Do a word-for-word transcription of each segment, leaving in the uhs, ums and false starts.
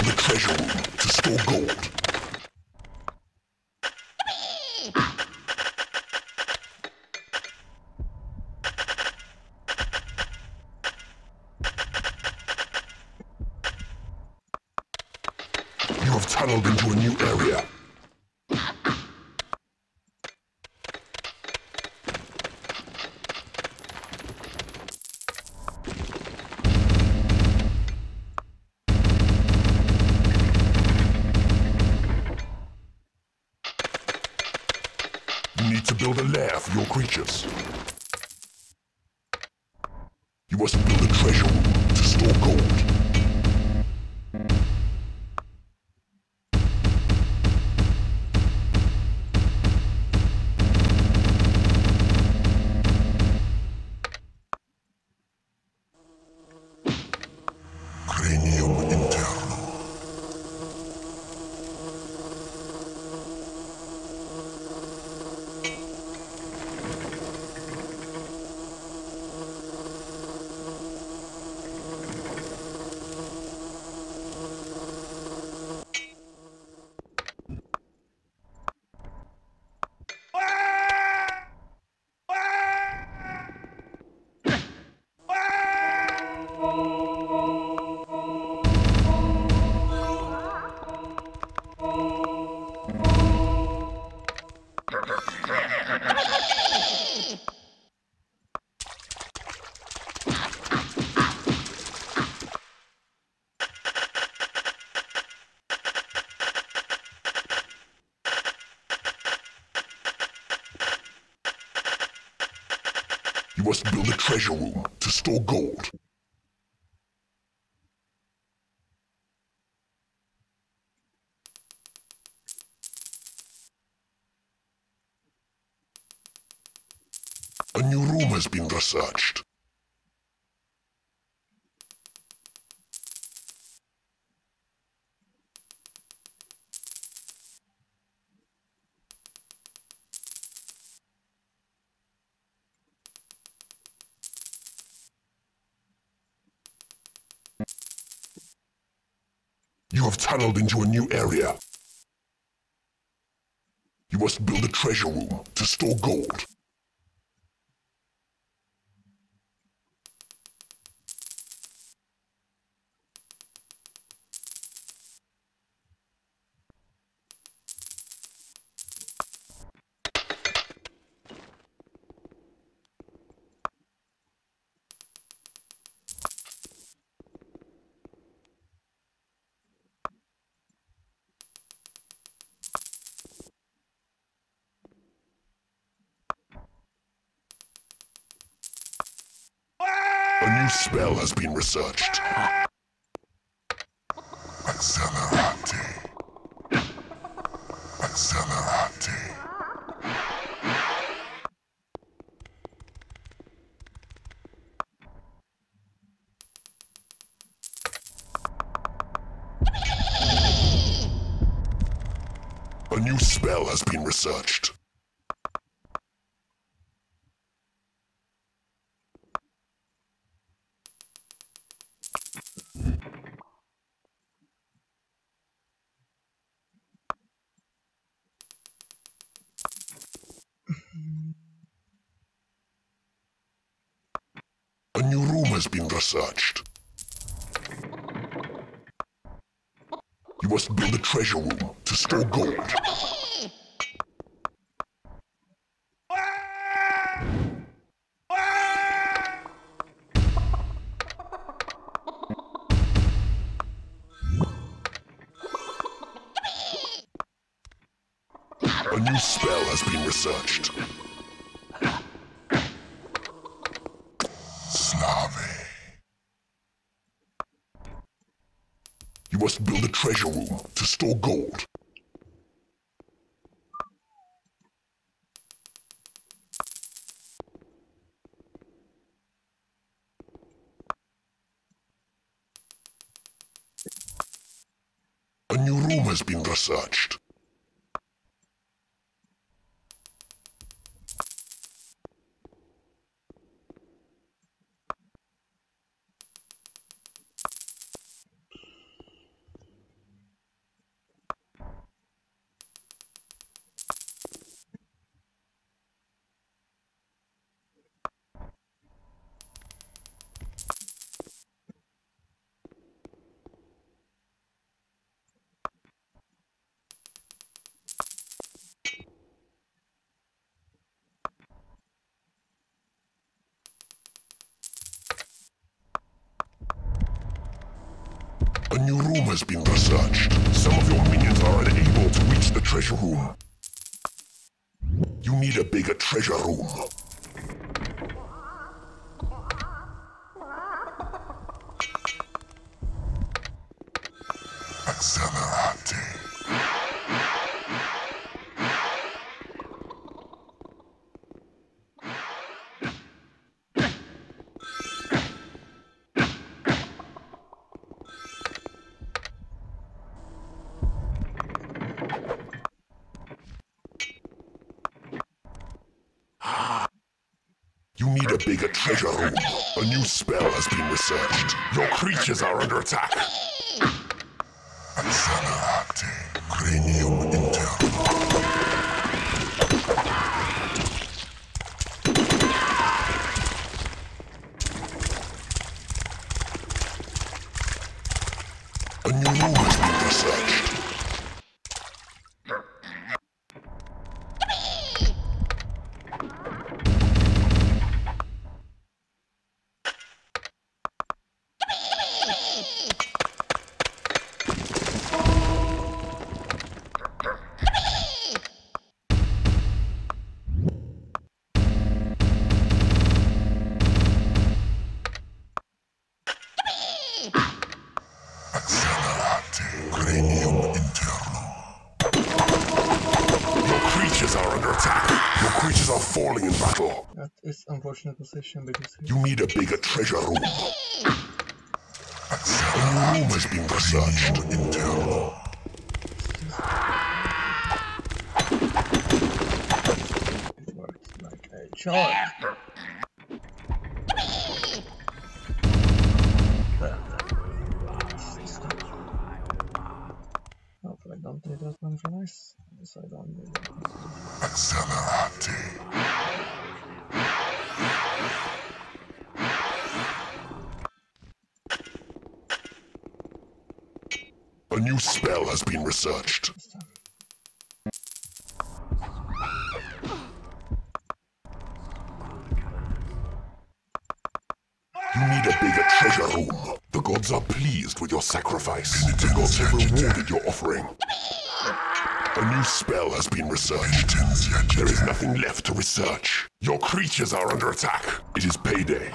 build a treasure room to store gold. You have tunneled into a new area. You need to build a lair for your creatures. You must build a treasure room to store gold. You must build a treasure room to store gold. A new room has been researched. You have tunneled into a new area. You must build a treasure room to store gold. A new spell has been researched. Accelerate. Accelerate. A new spell has been researched. A new room has been researched. You must build a treasure room to store gold. A new spell has been researched. Slave. You must build a treasure room to store gold. A new room has been researched. has been researched. Some of your minions are unable to reach the treasure room. You need a bigger treasure room. Accelerate. You need a bigger treasure room. A new spell has been researched. Your creatures are under attack. Accelerate. Cranium interno. A new room has been researched. Falling in battle. That is unfortunate position because you need a bigger treasure room. A new room has been researched. Internal. It worked like a charm. Hopefully I don't need that one for nice. So I don't need that one. Accelerate. A new spell has been researched. You need a bigger treasure room. The gods are pleased with your sacrifice. The gods have rewarded your offering. A new spell has been researched. There is nothing left to research. Your creatures are under attack. It is payday.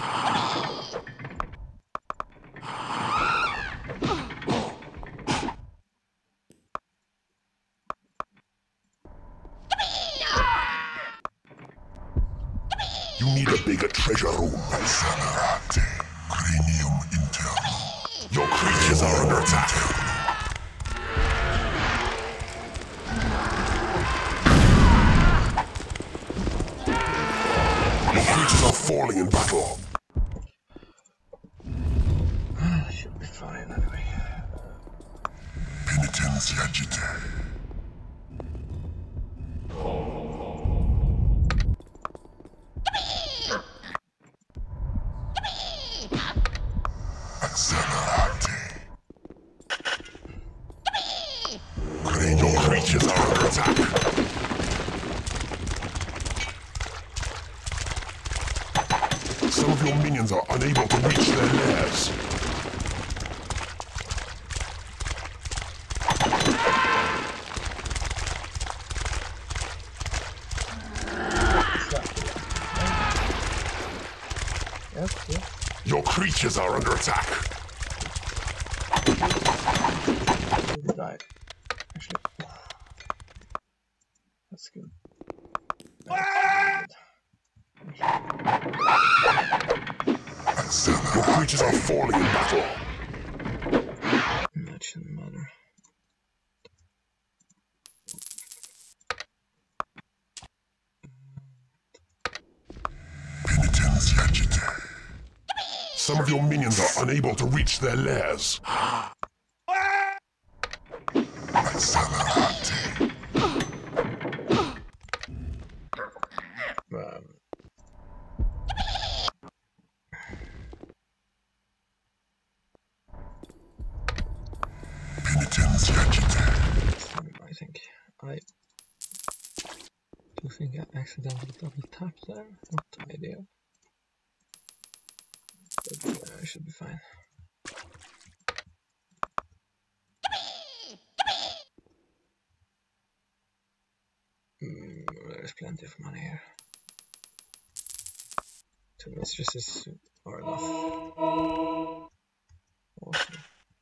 You need a bigger treasure room. Accelerate. Cranium internal. Your creatures are under attack. Your creatures are falling in battle. Should be fine anyway. Penitence agite. Your creatures are under attack. Some of your minions are unable to reach their lairs. Yes, yes. Your creatures are under attack. He died. Actually, that's good. That's Your creatures are falling in battle. That shouldn't matter. Penitence agite. Some of your minions are unable to reach their lairs. Accelerate. Um, Penitence agite. I think I do think I accidentally double tapped there. Not ideal. But uh, I should be fine. there's plenty of money here. Two mistresses are enough. Awesome.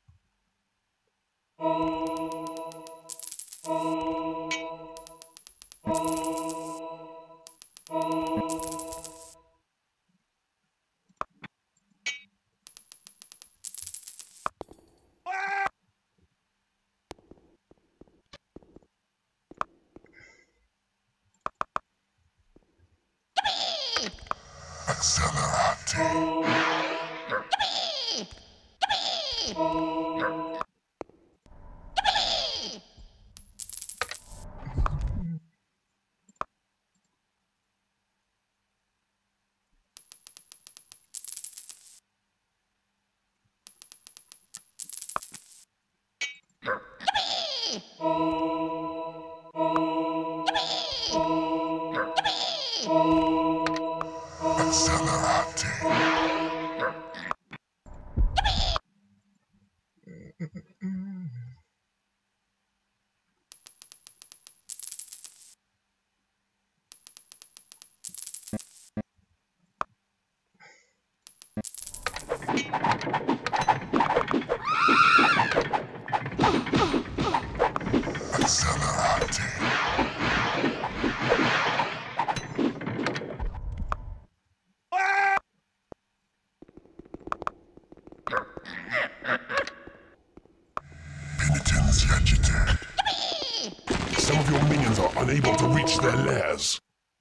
Some of your minions are unable to reach their lairs.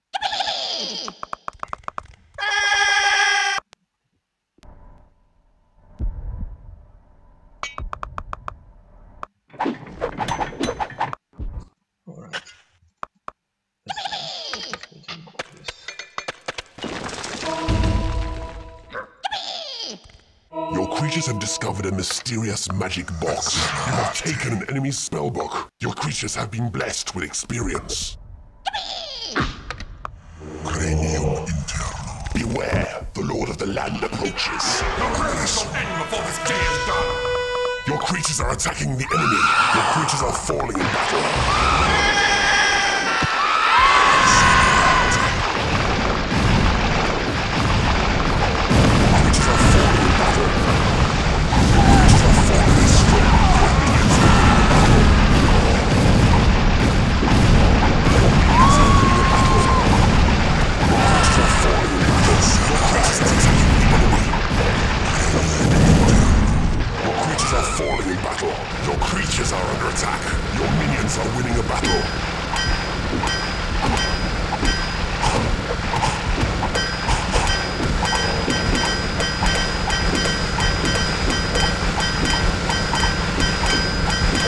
Alright. Your creatures have discovered a mysterious magic box. You have taken an enemy's spellbook. Your creatures have been blessed with experience. Cranium internal. Beware, the Lord of the Land approaches. Your creatures will end before this day is done! Your creatures are attacking the enemy. Your creatures are falling in battle.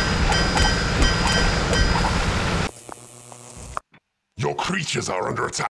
Your creatures are under attack.